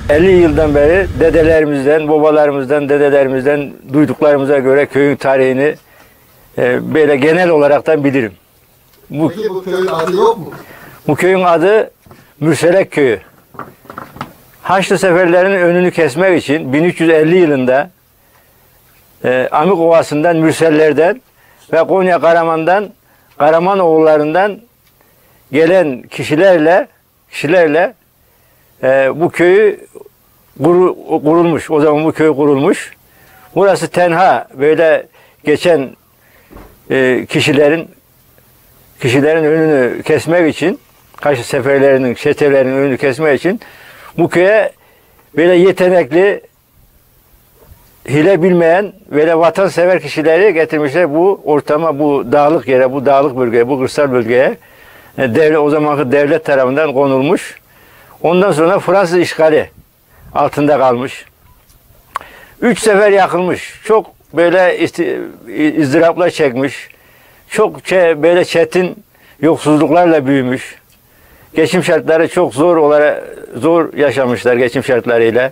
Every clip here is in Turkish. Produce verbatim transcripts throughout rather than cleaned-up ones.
elli yıldan beri dedelerimizden, babalarımızdan, dedelerimizden duyduklarımıza göre köyün tarihini e, böyle genel olaraktan bilirim. Bu, Peki bu köyün adı yok mu? Bu köyün adı Mürselek Köyü. Haçlı seferlerinin önünü kesmek için bin üç yüz elli yılında e, Amik Ovası'ndan, Mürsellerden ve Konya Karaman'dan, Karaman oğullarından gelen kişilerle kişilerle e, bu köyü kur, kurulmuş. O zaman bu köy kurulmuş. Burası tenha, böyle geçen e, kişilerin kişilerin önünü kesmek için, Haçlı seferlerinin, çetelerinin önünü kesmek için bu köye böyle yetenekli, hile bilmeyen, böyle vatansever kişileri getirmişler bu ortama, bu dağlık yere, bu dağlık bölgeye, bu kırsal bölgeye. Devlet, o zamanki devlet tarafından konulmuş. Ondan sonra Fransız işgali altında kalmış. Üç sefer yakılmış. Çok böyle izdıraplar çekmiş. Çok böyle çetin yoksulluklarla büyümüş. Geçim şartları çok zor olarak zor yaşamışlar geçim şartlarıyla.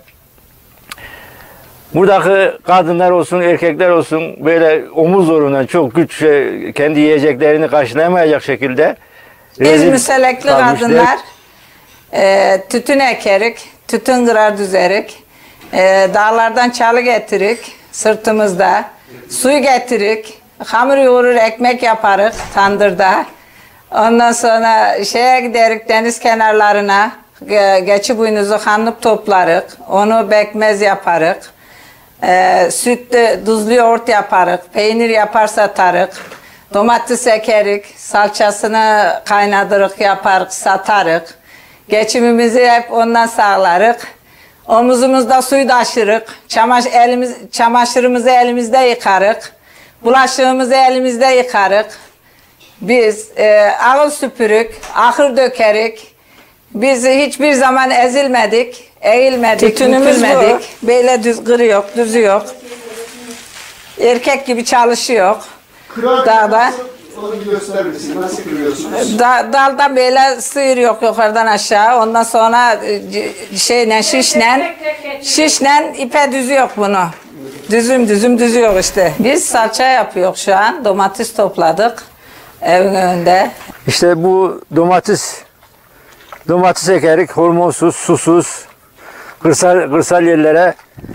Buradaki kadınlar olsun, erkekler olsun böyle omuz zorundan çok güç kendi yiyeceklerini karşılayamayacak şekilde biz müselekli kadınlar e, tütün ekerik, tütün kırar düzerik, e, dağlardan çalı getirik sırtımızda, suyu getirik, hamur yoğurur, ekmek yaparık tandırda. Ondan sonra şeye giderik deniz kenarlarına, geçi boynuzu kanlıp toplarık, onu bekmez yaparık, e, sütlü tuzlu yoğurt yaparık, peynir yapar satarık. Domates ekerik, salçasını kaynadırık, yaparık, satarık. Geçimimizi hep ondan sağlarık. Omuzumuzda suyu taşırık. Çamaş, elimiz, çamaşırımızı elimizde yıkarık. Bulaşığımızı elimizde yıkarık. Biz e, ağıl süpürük, ahır dökerik. Biz hiçbir zaman ezilmedik, eğilmedik, Tütünümüz bükülmedik. Böyle düz kırıyor, düzü yok. Erkek gibi çalışıyor. Dağda. Onu bir gösterir misin? Nasıl kırıyorsunuz? Da, daldan böyle sıyırıyor yukarıdan aşağı. Ondan sonra e, şeyle şişle şişle ipe düzüyor bunu. Düzüm düzüm düzüyor işte. Biz salça yapıyoruz şu an. Domates topladık evin önünde. İşte bu domates domates ekerik, hormonsuz, susuz kırsal kırsal yerlere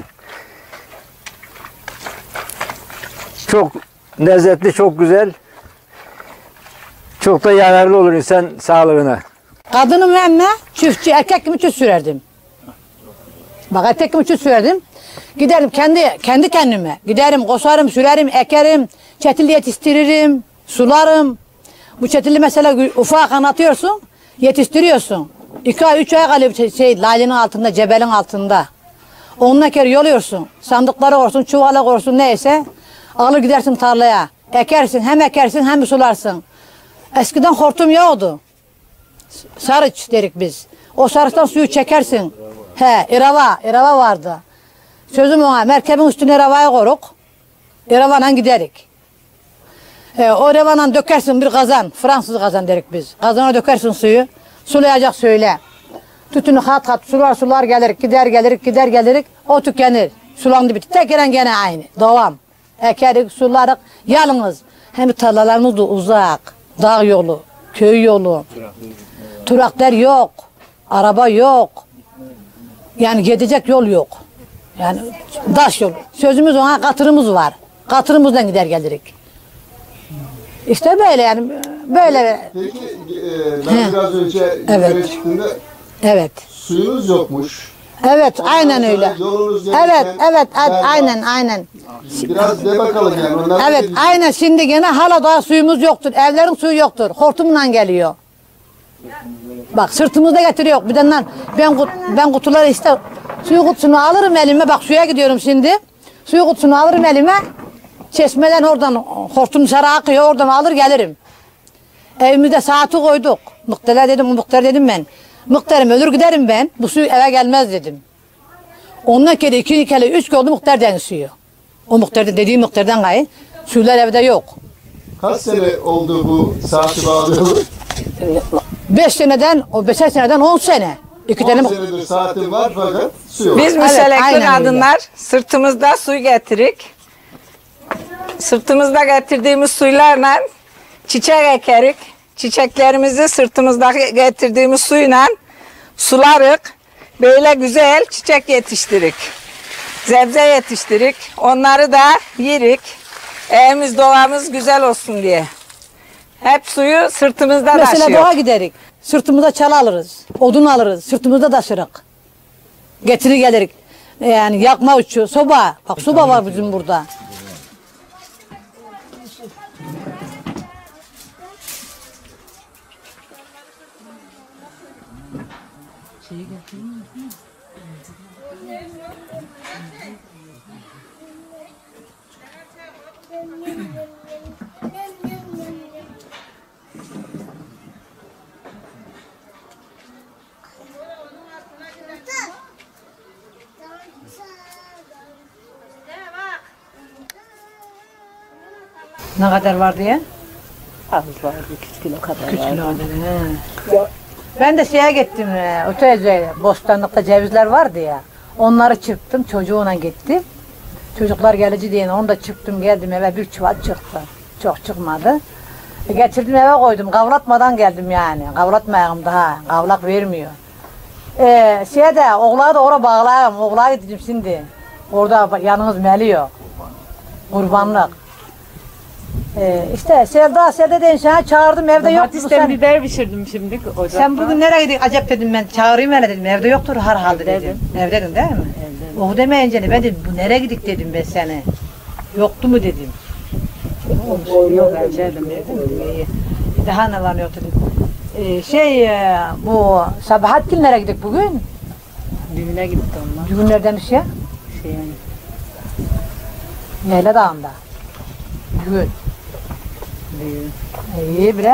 çok lezzetli, çok güzel, çok da yararlı olur insan sağlığına. Kadınım emme çiftçi, erkek gibi çift sürerdim. Bak erkek gibi çift sürerdim. Giderim kendi kendi kendime. Giderim, kosarım, sürerim, ekerim, çetil yetiştiririm, sularım. Bu çetili mesela ufak anlatıyorsun, yetiştiriyorsun. İki ay, üç ay kalıyor şey, şey lalenin altında, cebelin altında. Onunla kere yoluyorsun. Sandıkları olsun, çuvala olsun neyse. Alır gidersin tarlaya. Ekersin, hem ekersin hem sularsın. Eskiden hortum yoktu. Sarıç derik biz. O sarıçtan suyu çekersin. He, irava, irava vardı. Sözüm ona, merkebin üstüne iravayı koruk. İravayla giderik. He, o iravanla dökersin bir kazan, Fransız kazan derik biz. Kazana dökersin suyu, sulayacak söyle. Tütünü kat kat sular sular gelirik, gider gelirik, gider gelirik. O tükenir. Sulandı bitti. Tekrar gene aynı. Devam. Ekerik, sularık. Yalnız. Hem tarlalarımız da uzak. Dağ yolu, köy yolu. Turaklar yok. Araba yok. Yani gidecek yol yok. Yani taş yol. Sözümüz ona katırımız var. Katırımızdan gider gelirik. İşte böyle yani. Böyle. Peki e, ben He. biraz önce Evet. yukarı çıktığımda Evet. suyunuz yokmuş. Evet, Ondan aynen sonra öyle. yolunuz Evet, gelirken evet, berbat. aynen, aynen. Biraz de bakalım yani. Ondan Evet, sonra- aynen. Şimdi gene hala daha suyumuz yoktur. Evlerin suyu yoktur. Hortumla geliyor. Bak sırtımızda getiriyor. Bir de lan ben kut, ben kutuları işte suyu kutusunu alırım elime. Bak suya gidiyorum şimdi. Suyu kutusunu alırım elime. Çeşmeden oradan hortum dışarı akıyor. Oradan alır gelirim. Evimizde saati koyduk. Muhtara dedim, muhtar dedim ben. Muhtarım ölür giderim ben. Bu suyu eve gelmez dedim. Ondan kere iki kere üç oldu muhtar den suyu. O muhtar dediğim muhtardan gayrı. Suylar evde yok. Kaç sene oldu bu saati bağlıyoruz? Beş seneden, o beşer seneden on sene. İki on tane senedir saatim var fakat su yok. Biz Evet, müselekli aynen öyle. kadınlar sırtımızda su getirik. Sırtımızda getirdiğimiz suylarla çiçek ekerik. Çiçeklerimizi sırtımızda getirdiğimiz suyla sularık. Böyle güzel çiçek yetiştirik. Sebze yetiştirik. Onları da yerik. Evimiz doğamız güzel olsun diye. Hep suyu sırtımızda mesela taşıyor. doğa giderik. Sırtımıza çal alırız. Odun alırız. Sırtımızda taşırık. Getirir gelirik. Yani yakma uçuyor. Soba. Bak soba var bizim burada. Ne kadar var diye? Az vardı, iki kilo kadar Üç vardı. kilo kadar. he. Ben de şeye gittim. e, Öteye bostanlıkta cevizler vardı ya. Onları çırptım. Çocuğuna gittim. Çocuklar gelici diye onu da çırptım geldim eve bir çuval çıktı. Çok çıkmadı. E, getirdim eve koydum. Kavratmadan geldim yani. Kavratmayalım daha. Kavlak vermiyor. Ee, şeyde oğlağı da oraya bağlayalım. Oğlağa gideceğim şimdi. Orada yanınız meliyor. Kurbanlık. Ee, işte Sevda Sevda deyin sana çağırdım evde yoktu. Domatesten Sen, biber pişirdim şimdi ocakta. sen bugün nereye gidiyorsun? Acep dedim ben çağırayım hele dedim. Evde yoktur herhalde dedim. Evdeydim. Evdeydin değil mi? Evdeydim. O demeyince de ben dedim bu nereye gidik dedim ben seni. Yoktu mu dedim. Yok evdeydim dedim. İyi. Daha ne var yoktu dedim. Ee, şey e, bu Sabahattin nereye gidik bugün? Düğüne gitti onlar. Düğünlerden bir şey. Şey, Yayla Dağı'nda. Düğün. düğün. İyi bre.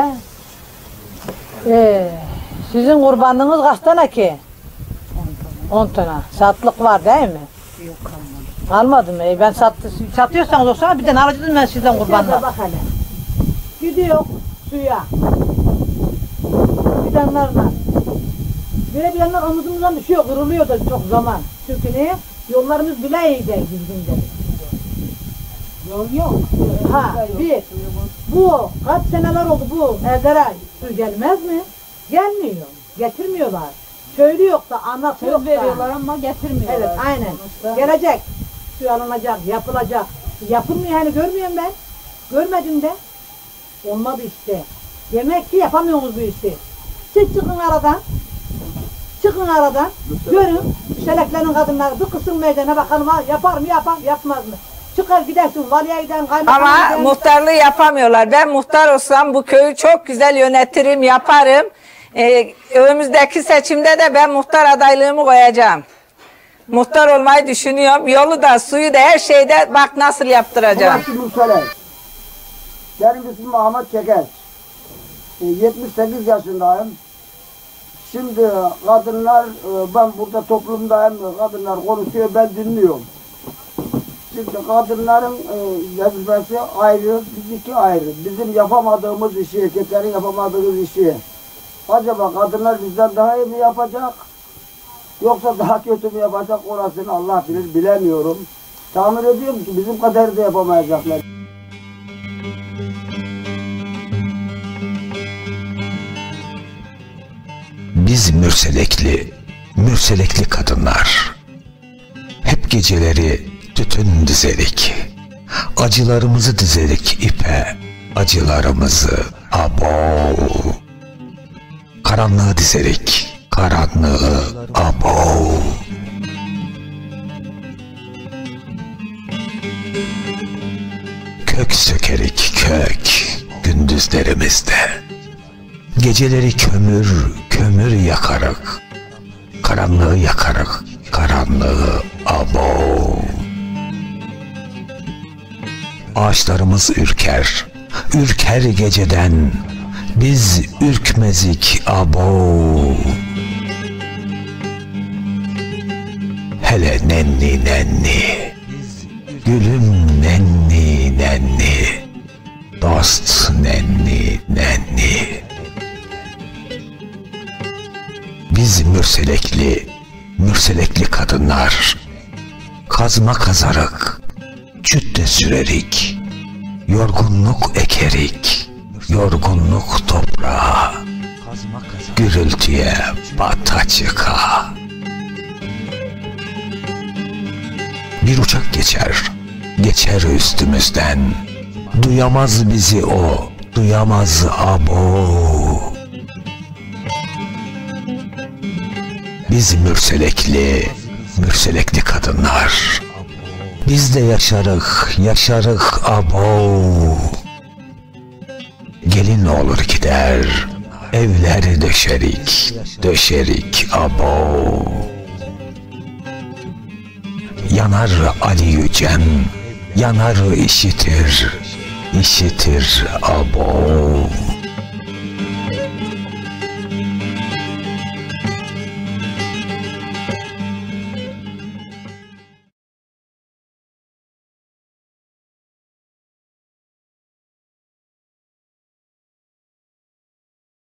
Ee, sizin kurbanlığınız kaç tane ki? On tane. Satlık var değil mi? Yok kalmadı. Almadım mı? E ben sattı, satıyorsanız olsana bir tane alacaktım ben sizden kurbanlık. Bak hele. Gidiyor suya. Fidanlarla. Böyle bir yanlar omuzumuzdan düşüyor, kırılıyor da çok zaman. Çünkü niye? Yollarımız bile iyi değil düzgün. Yol yok. Ha, bir. Bu kaç seneler oldu bu evlere su gelmez mi? Gelmiyor. Getirmiyorlar. Köylü yok da, anası yok da. Söz veriyorlar ama getirmiyorlar. Evet, aynen. Gelecek. Su alınacak, yapılacak. Yapılmıyor hani görmüyorum ben. Görmedim de. Olmadı işte. Demek ki yapamıyorsunuz bu işi. Siz çıkın aradan. Çıkın aradan. Görün. Şeleklerin kadınları bir kısım meydana bakalım ha, yapar mı yapar yapmaz mı? Çıkar gidersin valiye giden kaymakama Ama giden. muhtarlığı yapamıyorlar. Ben muhtar olsam bu köyü çok güzel yönetirim, yaparım. Ee, önümüzdeki seçimde de ben muhtar adaylığımı koyacağım. Muhtar olmayı düşünüyorum. Yolu da, suyu da, her şeyde bak nasıl yaptıracağım. Burası Musalay. Benim ismim Ahmet Çeker. E, yetmiş sekiz yaşındayım. Şimdi kadınlar, e, ben burada toplumdayım, kadınlar konuşuyor, ben dinliyorum. Şimdi kadınların e, vazifesi ayrı, bizimki ayrı. Bizim yapamadığımız işi, erkeklerin yapamadığı işi. Acaba kadınlar bizden daha iyi mi yapacak? Yoksa daha kötü mü yapacak, orasını Allah bilir, bilemiyorum. Tahmin ediyorum ki bizim kadar da yapamayacaklar. Biz mürselekli, mürselekli kadınlar. Hep geceleri tütün dizerik. Acılarımızı dizerik ipe, acılarımızı abo. Karanlığı dizerik, karanlığı abo. Kök sökerik kök gündüzlerimizde. Geceleri kömür, kömür yakarık. Karanlığı yakarık, karanlığı abo. Ağaçlarımız ürker, ürker geceden. Biz ürkmezik abo. Hele nenni nenni, gülüm nenni nenni, dost nenni nenni. Biz mürselekli, mürselekli kadınlar, kazma kazarak, çütte sürerik, yorgunluk ekerik, yorgunluk toprağa, gürültüye bata çıka. Bir uçak geçer, geçer üstümüzden, duyamaz bizi o, duyamaz abo. Biz mürselekli, mürselekli kadınlar, biz de yaşarık, yaşarık abo. Gelin olur gider, evleri döşerik, döşerik abo. Yanar Ali Yücem, yanar işitir, işitir abo.